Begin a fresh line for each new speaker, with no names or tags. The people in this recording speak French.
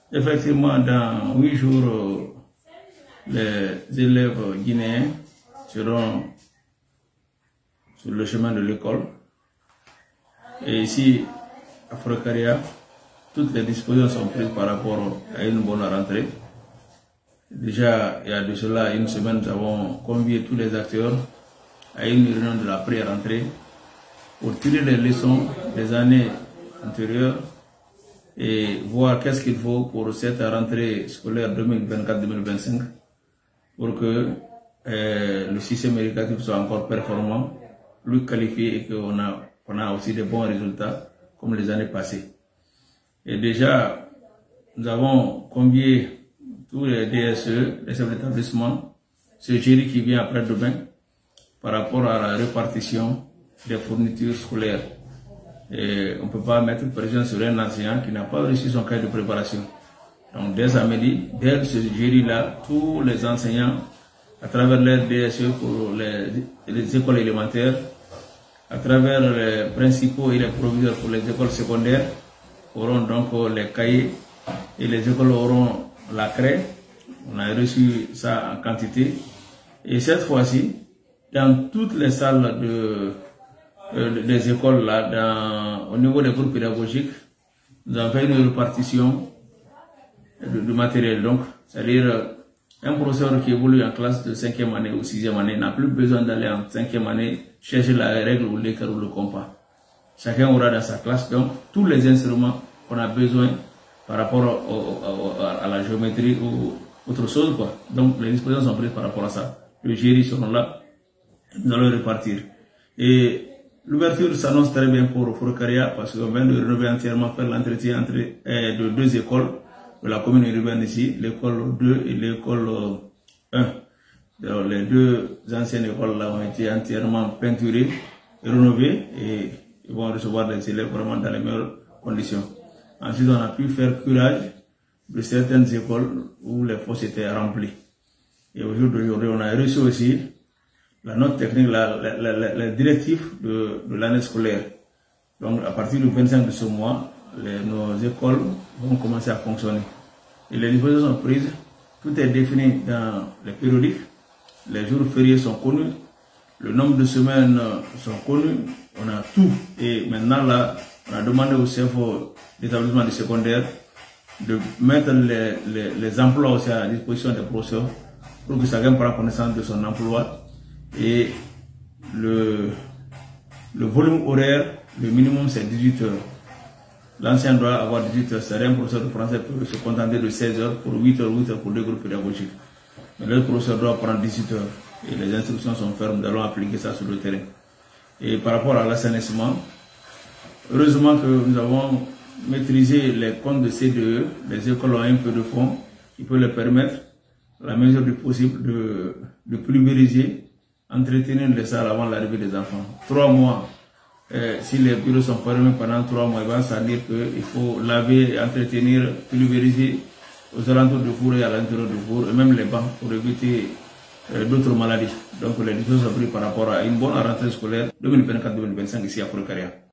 Effectivement, dans 8 jours, les élèves guinéens seront sur le chemin de l'école. Et ici, à Forokaria, toutes les dispositions sont prises par rapport à une bonne rentrée. Déjà, il y a de cela une semaine, nous avons convié tous les acteurs à une réunion de la pré-rentrée pour tirer les leçons des années antérieures et voir qu'est-ce qu'il faut pour cette rentrée scolaire 2024-2025 pour que le système éducatif soit encore performant, plus qualifié et qu'on a aussi de bons résultats comme les années passées. Et déjà, nous avons convié tous les DSE, les chefs d'établissement, ce jury qui vient après-demain par rapport à la répartition des fournitures scolaires. Et on ne peut pas mettre pression sur un enseignant qui n'a pas reçu son cahier de préparation. Donc dès samedi, dès ce jury-là, tous les enseignants, à travers les DSE pour les écoles élémentaires, à travers les principaux et les proviseurs pour les écoles secondaires, auront donc les cahiers et les écoles auront la craie. On a reçu ça en quantité. Et cette fois-ci, dans toutes les salles des écoles, là, au niveau des groupes pédagogiques, nous avons fait une répartition de matériel. Donc, c'est-à-dire, un professeur qui évolue en classe de 5e année ou 6e année n'a plus besoin d'aller en 5e année chercher la règle ou l'écart ou le compas. Chacun aura dans sa classe donc tous les instruments qu'on a besoin par rapport à la géométrie ou autre chose, quoi. Donc, les dispositions sont prises par rapport à ça. Les jurys seront là, nous allons répartir. Et l'ouverture s'annonce très bien pour Forokaria parce qu'on vient de rénover entièrement, faire l'entretien de 2 écoles de la commune urbaine ici, l'école 2 et l'école 1. Donc, les 2 anciennes écoles là ont été entièrement peinturées, rénovées et ils vont recevoir les élèves vraiment dans les meilleures conditions. Ensuite, on a pu faire curage de certaines écoles où les fosses étaient remplies. Et aujourd'hui, on a reçu aussi la note technique, la directive de l'année scolaire. Donc, à partir du 25 de ce mois, nos écoles vont commencer à fonctionner. Et les dispositions sont prises, tout est défini dans les périodiques, les jours fériés sont connus, le nombre de semaines sont connus, on a tout. Et maintenant, là, on a demandé au chef d'établissement du secondaire de mettre les emplois aussi à la disposition des professeurs pour que chacun prenne connaissance de son emploi. Et le volume horaire, le minimum c'est 18 heures. L'ancien doit avoir 18 heures. C'est un professeur de français peut se contenter de 16 heures pour 8 heures pour 2 groupes pédagogiques. Mais le professeur doit prendre 18 heures. Et les instructions sont fermes, nous allons appliquer ça sur le terrain. Et par rapport à l'assainissement, heureusement que nous avons maîtrisé les comptes de CDE. Les écoles ont un peu de fonds qui peut leur permettre, à la mesure du possible, de pulvériser, entretenir les salles avant l'arrivée des enfants. 3 mois, si les bureaux sont fermés pendant 3 mois, ça veut dire qu'il faut laver, entretenir, pulvériser aux alentours du four et à l'intérieur du four, et même les bancs pour éviter d'autres maladies. Donc les dispositions sont prises par rapport à une bonne rentrée scolaire 2024-2025 ici à Forokaria.